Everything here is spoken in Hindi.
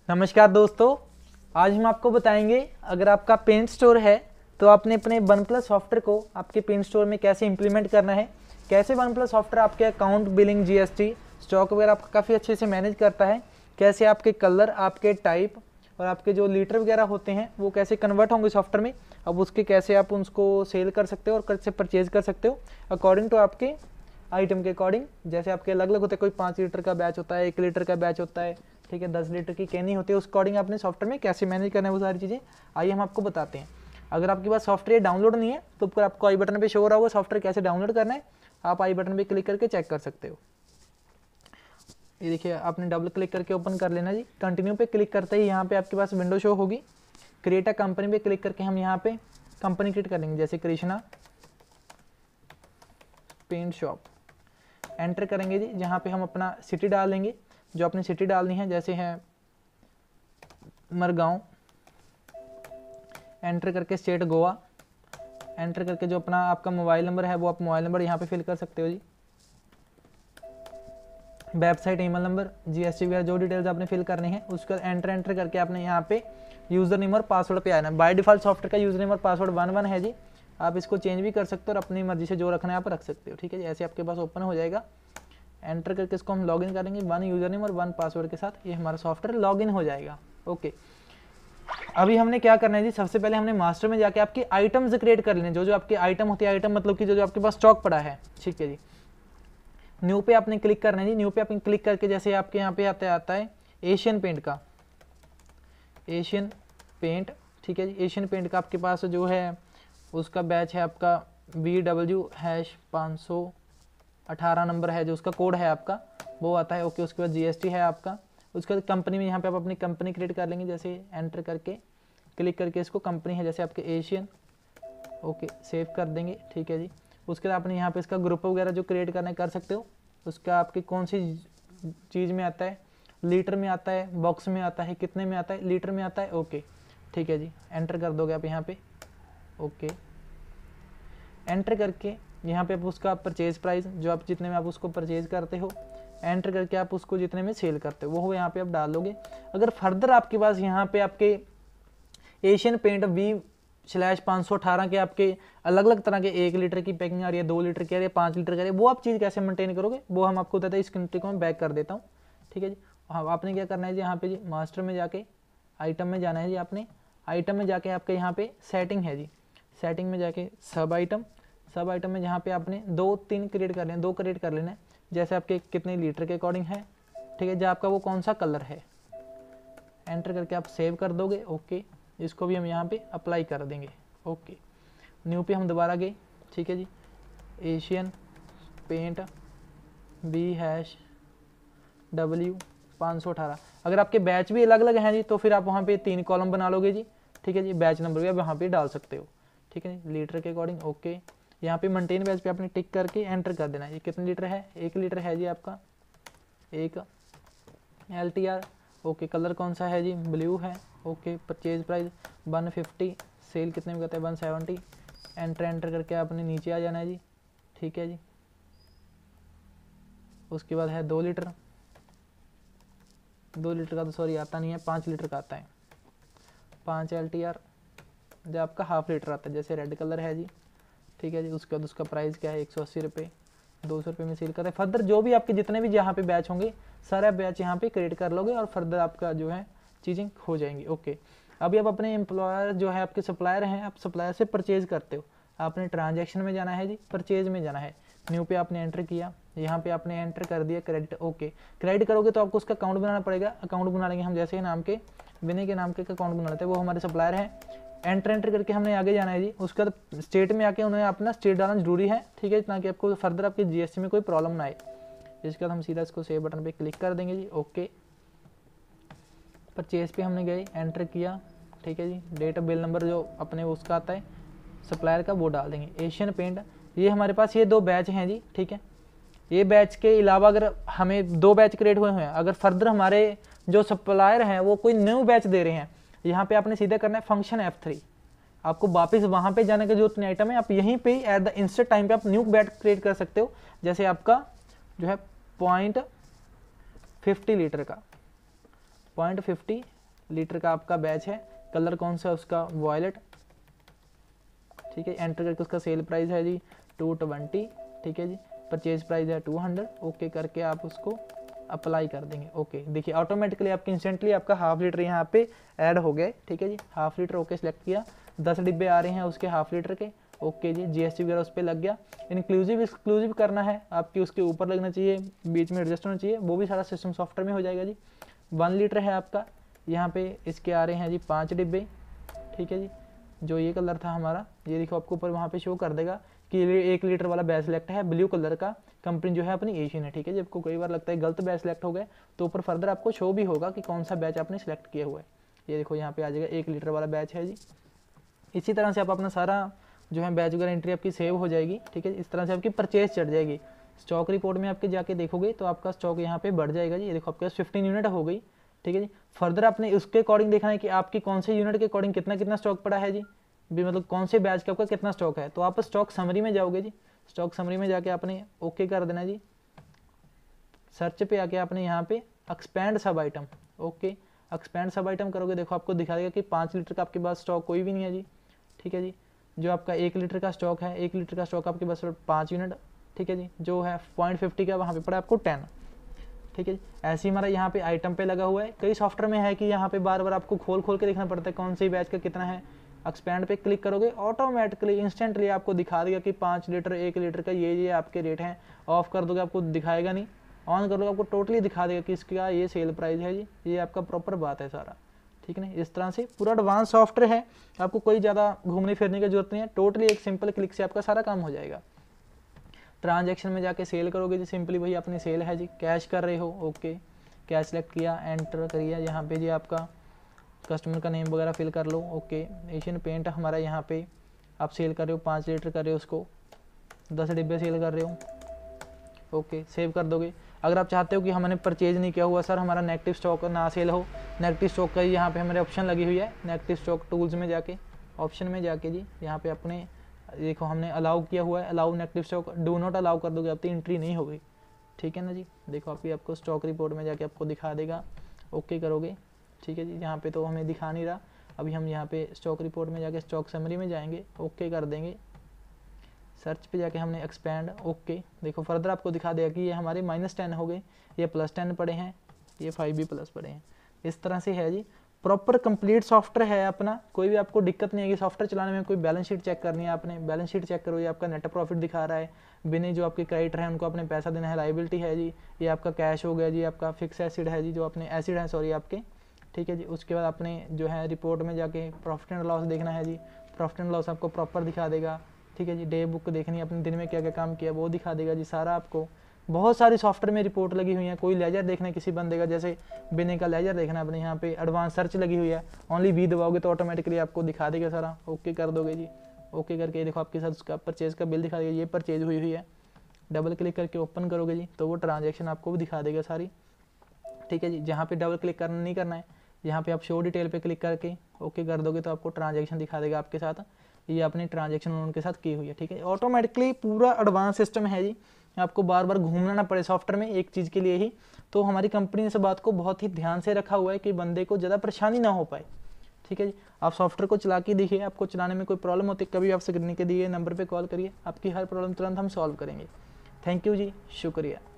नमस्कार दोस्तों, आज हम आपको बताएंगे अगर आपका पेंट स्टोर है तो आपने अपने वन प्लस सॉफ्टवेयर को आपके पेंट स्टोर में कैसे इंप्लीमेंट करना है, कैसे वन प्लस सॉफ्टवेयर आपके अकाउंट, बिलिंग, जीएसटी, स्टॉक वगैरह आपका काफ़ी अच्छे से मैनेज करता है, कैसे आपके कलर, आपके टाइप और आपके जो लीटर वगैरह होते हैं वो कैसे कन्वर्ट होंगे सॉफ्टवेयर में, अब उसके कैसे आप उसको सेल कर सकते हो और कैसे परचेज कर सकते हो अकॉर्डिंग टू आपके आइटम के अकॉर्डिंग। जैसे आपके अलग अलग होते हैं, कोई 5 लीटर का बैच होता है, 1 लीटर का बैच होता है, ठीक है, 10 लीटर की कैनी होती है, उस अकॉर्डिंग आपने सॉफ्टवेयर में कैसे मैनेज करना है वो सारी चीज़ें आइए हम आपको बताते हैं। अगर आपके पास सॉफ्टवेयर डाउनलोड नहीं है तो ऊपर आपको आई बटन पे शो हो रहा होगा सॉफ्टवेयर कैसे डाउनलोड करना है, आप आई बटन पे क्लिक करके चेक कर सकते हो। ये देखिए आपने डबल क्लिक करके ओपन कर लेना जी। कंटिन्यू पे क्लिक करते ही यहाँ पे आपके पास विंडो शो होगी। क्रिएट अ कंपनी पे क्लिक करके हम यहाँ पे कंपनी क्रिएट करेंगे, जैसे कृष्णा पेंट शॉप एंटर करेंगे जी। जहाँ पे हम अपना सिटी डाल देंगे, जो अपनी सिटी डालनी है, जैसे है मरगांव, एंटर करके स्टेट गोवा, एंटर करके जो अपना आपका मोबाइल नंबर है वो आप मोबाइल नंबर यहाँ पे फिल कर सकते हो जी। वेबसाइट, ईमेल नंबर, जीएसटी वगैरह जो डिटेल्स आपने फिल करनी है उसका एंटर करके आपने यहाँ पे यूज़र नेम और पासवर्ड पे आना है। बाय डिफॉल्ट सॉफ्टवेयर का यूज़र नेम और पासवर्ड 11 है जी। आप इसको चेंज भी कर सकते हो और अपनी मर्जी से जो रखना है आप रख सकते हो, ठीक है जी। ऐसे आपके पास ओपन हो जाएगा। एंटर करके इसको हम लॉगिन करेंगे 1 यूज़र नेम और 1 पासवर्ड के साथ, ये हमारा सॉफ्टवेयर लॉगिन हो जाएगा। ओके, अभी हमने क्या करना है जी, सबसे पहले हमने मास्टर में जाके आपके आइटम्स क्रिएट कर लेने, जो आपके आइटम होते हैं, आइटम मतलब कि जो आपके पास स्टॉक पड़ा है, ठीक है जी। न्यू पे आपने क्लिक करना है जी। न्यू पे आपने क्लिक करके जैसे आपके यहाँ पे आता है एशियन पेंट का, एशियन पेंट, ठीक है जी। एशियन पेंट का आपके पास जो है उसका बैच है आपका BW-518 नंबर है, जो उसका कोड है आपका वो आता है। ओके, उसके बाद जीएसटी है आपका। उसके बाद कंपनी में यहाँ पे आप अपनी कंपनी क्रिएट कर लेंगे, जैसे एंटर करके क्लिक करके इसको कंपनी है जैसे आपके एशियन, ओके सेव कर देंगे, ठीक है जी। उसके बाद आपने यहाँ पे इसका ग्रुप वगैरह जो क्रिएट करना है कर सकते हो। उसका आपकी कौन सी चीज़ में आता है, लीटर में आता है, बॉक्स में आता है, कितने में आता है, लीटर में आता है, ओके ठीक है जी। एंटर कर दोगे आप यहाँ पे, ओके एंटर करके यहाँ पे आप उसका परचेज प्राइस जो आप जितने में आप उसको परचेज करते हो, एंटर करके आप उसको जितने में सेल करते हो वो यहाँ पे आप डाल दोगे। अगर फर्दर आपके पास यहाँ पे आपके एशियन पेंट V/518 के आपके अलग अलग तरह के 1 लीटर की पैकिंग आ रही है, 2 लीटर की आ रही है, 5 लीटर की आ रही है, वो आप चीज़ कैसे मेंटेन करोगे वो हम आपको बताते हैं। इस कंट्री को मैं बैक कर देता हूँ, ठीक है जी। हाँ, आपने क्या करना है जी, यहाँ पे जी मास्टर में जाके आइटम में जाना है जी। आपने आइटम में जाके आपके यहाँ पे सेटिंग है जी, सेटिंग में जाके सब आइटम में जहाँ पे आपने 2-3 क्रिएट कर लेना, 2 क्रिएट कर लेना है, जैसे आपके कितने लीटर के अकॉर्डिंग है, ठीक है, जो आपका वो कौन सा कलर है, एंटर करके आप सेव कर दोगे। ओके, इसको भी हम यहाँ पे अप्लाई कर देंगे। ओके, न्यू पे हम दोबारा गए, ठीक है जी। Asian paint B/W-518। अगर आपके बैच भी अलग अलग हैं जी तो फिर आप वहाँ पे 3 कॉलम बना लोगे जी, ठीक है जी। बैच नंबर भी आप वहाँ पे डाल सकते हो, ठीक है जी, लीटर के अकॉर्डिंग। ओके, यहाँ पे मेंटेन बैच पे आपने टिक करके एंटर कर देना है। ये कितने लीटर है, 1 लीटर है जी आपका, 1 LTR। ओके, कलर कौन सा है जी, ब्लू है। ओके, परचेज प्राइस 150, सेल कितने में करते हैं 170। एंटर करके आपने नीचे आ जाना है जी, ठीक है जी। उसके बाद है 2 लीटर, 2 लीटर का तो सॉरी आता नहीं है, 5 लीटर का आता है, 5 LTR। जो आपका हाफ लीटर आता है, जैसे रेड कलर है जी, ठीक है जी। उसके बाद उसका प्राइस क्या है, 180 रुपये, 200 रुपये में सेल करते हैं। फर्दर जो भी आपके जितने भी यहाँ पे बैच होंगे सारा बैच यहाँ पे क्रिएट कर लोगे और फर्दर आपका जो है चीज़ें हो जाएंगी। ओके, अभी आप अपने एम्प्लॉयर जो है आपके सप्लायर हैं, आप सप्लायर से परचेज करते हो, आपने ट्रांजैक्शन में जाना है जी, परचेज में जाना है। न्यू पे आपने एंटर किया, यहाँ पे आपने एंटर कर दिया क्रेडिट। ओके, क्रेडिट करोगे तो आपको उसका अकाउंट बनाना पड़ेगा। अकाउंट बना लेंगे हम, जैसे ही नाम के विनय के नाम के अकाउंट बना लेते हैं, वो हमारे सप्लायर हैं। एंटर करके हमने आगे जाना है जी। उसके बाद स्टेट में आके उन्हें अपना स्टेट डालना जरूरी है, ठीक है, ताकि आपको फर्दर आपकी जीएसटी में कोई प्रॉब्लम ना आए। इसके बाद हम सीधा इसको सेव बटन पे क्लिक कर देंगे जी। ओके, परचेज पे हमने गए, एंटर किया, ठीक है जी। डेट ऑफ बिल नंबर जो अपने उसका आता है सप्लायर का वो डाल देंगे। एशियन पेंट, ये हमारे पास ये 2 बैच हैं जी, ठीक है। ये बैच के अलावा अगर हमें 2 बैच क्रिएट हुए हैं, अगर फर्दर हमारे जो सप्लायर हैं वो कोई न्यू बैच दे रहे हैं, यहाँ पे आपने सीधा करना है फंक्शन F3। आपको वापस वहाँ पे जाने का जरूरत नहीं आइटम है, आप यहीं पे एट द इंस्टेंट टाइम पे आप न्यू बैच क्रिएट कर सकते हो। जैसे आपका जो है 0.50 लीटर का, 0.50 लीटर का आपका बैच है, कलर कौन सा है उसका वॉयलेट, ठीक है। एंटर करके उसका सेल प्राइस है जी 220, ठीक है जी। परचेज प्राइस है 200, ओके करके आप उसको अप्लाई कर देंगे। ओके देखिए ऑटोमेटिकली आपके इंस्टेंटली आपका हाफ लीटर यहाँ पे ऐड हो गए, ठीक है जी। हाफ लीटर ओके सेलेक्ट किया, 10 डिब्बे आ रहे हैं उसके हाफ लीटर के, ओके जी। जीएसटी वगैरह उस पर लग गया। इंक्लूसिव एक्सक्लूसिव करना है आपकी, उसके ऊपर लगना चाहिए, बीच में एडजस्ट होना चाहिए, वो भी सारा सिस्टम सॉफ्टवेयर में हो जाएगा जी। 1 लीटर है आपका, यहाँ पे इसके आ रहे हैं जी 5 डिब्बे, ठीक है जी। जो ये कलर था हमारा, ये देखो आपको ऊपर वहाँ पे शो कर देगा कि 1 लीटर वाला बैच सेलेक्ट है, ब्लू कलर का, कंपनी जो है अपनी एशियन है, ठीक है। जब को कई बार लगता है गलत बैच सेलेक्ट हो गए तो ऊपर फर्दर आपको शो भी होगा कि कौन सा बैच आपने सेलेक्ट किया हुआ है। ये देखो यहाँ पे आ जाएगा 1 लीटर वाला बैच है जी। इसी तरह से आप अपना सारा जो है बैच वगैरह एंट्री आपकी सेव हो जाएगी, ठीक है। इस तरह से आपकी परचेज चढ़ जाएगी। स्टॉक रिपोर्ट में आपके जाके देखोगे तो आपका स्टॉक यहाँ पे बढ़ जाएगा जी। ये देखो आपके पास 15 यूनिट हो गई, ठीक है जी। फर्दर आपने उसके अकॉर्डिंग देखना है कि आपकी कौन से यूनिट के अकॉर्डिंग कितना कितना स्टॉक पड़ा है जी, भी मतलब कौन से बैच का आपका कितना स्टॉक है। तो आप स्टॉक समरी में जाओगे जी, स्टॉक समरी में जाके आपने ओके कर देना जी। सर्च पे आके आपने यहाँ पे एक्सपैंड सब आइटम, ओके एक्सपैंड सब आइटम करोगे, देखो आपको दिखा देगा कि 5 लीटर का आपके पास स्टॉक कोई भी नहीं है जी, ठीक है जी। जो आपका 1 लीटर का स्टॉक है, 1 लीटर का स्टॉक आपके पास 5 यूनिट, ठीक है जी। जो है 0.50 का वहाँ पे पड़ा आपको 10, ठीक है जी। ऐसे ही हमारा यहाँ पे आइटम पे लगा हुआ है। कई सॉफ्टवेयर में है कि यहाँ पे बार बार आपको खोल खोल के देखना पड़ता है कौन सी बैच का कितना है। एक्सपैंड पे क्लिक करोगे ऑटोमेटिकली इंस्टेंटली आपको दिखा देगा कि 5 लीटर 1 लीटर का ये आपके रेट हैं। ऑफ कर दोगे आपको दिखाएगा नहीं, ऑन कर लोगे आपको टोटली दिखा देगा कि इसका ये सेल प्राइस है जी। ये आपका प्रॉपर बात है सारा, ठीक है ना। इस तरह से पूरा एडवांस सॉफ्टवेयर है, आपको कोई ज़्यादा घूमने फिरने की जरूरत नहीं है। टोटली एक सिंपल क्लिक से आपका सारा काम हो जाएगा। ट्रांजैक्शन में जाके सेल करोगे जी, सिंपली वही अपनी सेल है जी। कैश कर रहे हो, ओके कैश सेलेक्ट किया, एंटर करिए यहाँ पे जी। आपका कस्टमर का नेम वगैरह फिल कर लो, ओके। एशियन पेंट हमारा यहाँ पे आप सेल कर रहे हो, 5 लीटर कर रहे हो, उसको 10 डिब्बे सेल कर रहे हो, ओके सेव कर दोगे। अगर आप चाहते हो कि हमने परचेज नहीं किया हुआ सर, हमारा नेगेटिव स्टॉक ना सेल हो, नेगेटिव स्टॉक का यहाँ पे हमारे ऑप्शन लगी हुई है। नेगेटिव स्टॉक टूल्स में जाके ऑप्शन में जाके जी यहाँ पे अपने देखो हमने अलाउ किया हुआ है, allow negative stock, do not allow कर दोगे आपकी एंट्री नहीं होगी, ठीक है ना जी। देखो आपको स्टॉक रिपोर्ट में जाके आपको दिखा देगा, ओके करोगे, ठीक है जी। यहाँ पे तो हमें दिखा नहीं रहा, अभी हम यहाँ पे स्टॉक रिपोर्ट में जाके स्टॉक समरी में जाएंगे, ओके कर देंगे। सर्च पे जाके हमने एक्सपैंड, ओके देखो फर्दर आपको दिखा देगा कि ये हमारे -10 हो गए, ये +10 पड़े हैं, ये 5 भी प्लस पड़े हैं। इस तरह से है जी, प्रॉपर कंप्लीट सॉफ्टवेयर है अपना। कोई भी आपको दिक्कत नहीं है कि सॉफ्टवेयर चलाने में। कोई बैलेंस शीट चेक करनी है आपने, बैलेंस शीट चेक करो, ये आपका नेट प्रॉफिट दिखा रहा है, बिना जो आपके क्रेडिटर हैं उनको आपने पैसा देना है, लाइबिलिटी है जी। ये आपका कैश हो गया जी, आपका फिक्स एसिड है जी, जो अपने एसिड है सॉरी आपके, ठीक है जी। उसके बाद आपने जो है रिपोर्ट में जाके प्रॉफिट एंड लॉस देखना है जी, प्रॉफिट एंड लॉस आपको प्रॉपर दिखा देगा, ठीक है जी। डे बुक देखनी है अपने दिन में क्या क्या काम किया वो दिखा देगा जी सारा आपको। बहुत सारी सॉफ्टवेयर में रिपोर्ट लगी हुई है। कोई लेजर देखना है किसी बंदे का, जैसे बिने का लेजर देखना है अपने, यहाँ पे एडवांस सर्च लगी हुई है, ओनली वी दबाओगे तो ऑटोमेटिकली आपको दिखा देगा सारा, ओके कर दोगे जी। ओके करके देखो आपके साथ उसका परचेज का बिल दिखा देगा, ये परचेज हुई हुई है। डबल क्लिक करके ओपन करोगे जी तो वो ट्रांजेक्शन आपको भी दिखा देगा सारी, ठीक है जी। जहाँ पे डबल क्लिक करना नहीं करना है, यहाँ पे आप शो डिटेल पे क्लिक करके ओके कर दोगे तो आपको ट्रांजेक्शन दिखा देगा आपके साथ, ये अपनी ट्रांजेक्शन उनके साथ की हुई है, ठीक है। ऑटोमेटिकली पूरा एडवांस सिस्टम है जी, आपको बार बार घूमना ना पड़े सॉफ्टवेयर में एक चीज़ के लिए ही। तो हमारी कंपनी ने इस बात को बहुत ही ध्यान से रखा हुआ है कि बंदे को ज़्यादा परेशानी ना हो पाए, ठीक है जी। आप सॉफ्टवेयर को चला के देखिए, आपको चलाने में कोई प्रॉब्लम होती है कभी आप स्क्रीन के दिए नंबर पर कॉल करिए, आपकी हर प्रॉब्लम तुरंत हम सॉल्व करेंगे। थैंक यू जी, शुक्रिया।